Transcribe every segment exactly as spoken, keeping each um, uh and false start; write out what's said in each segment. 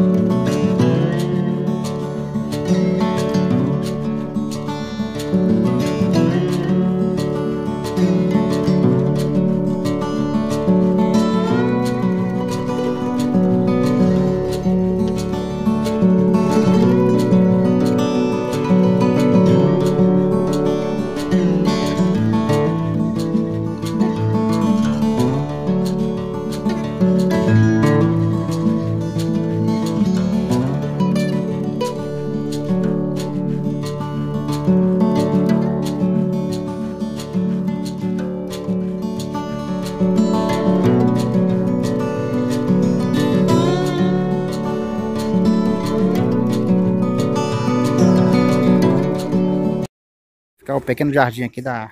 Ficar o pequeno jardim aqui da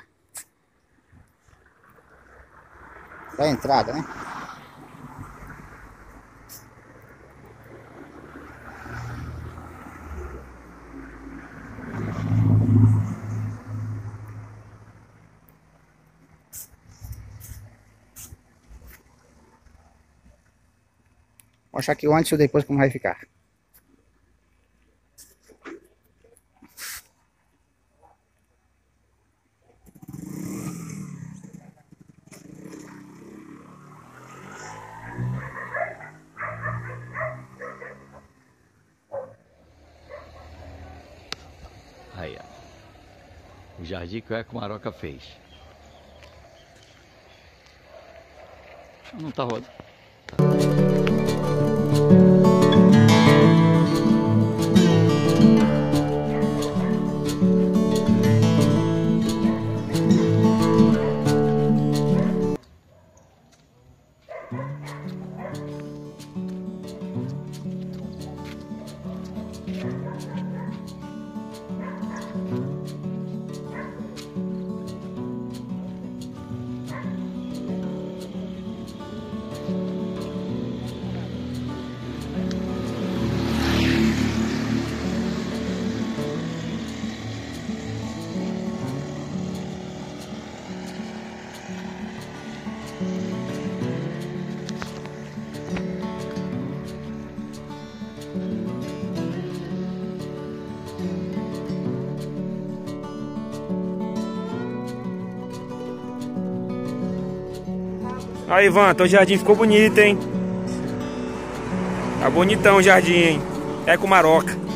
da entrada, né? Vou mostrar aqui o antes e o depois como vai ficar. Aí, ó. O jardim que o Eco Maroca fez. Não tá rodando. Aí, Ivan, teu jardim ficou bonito, hein? Tá bonitão o jardim, hein? Eco Maroca.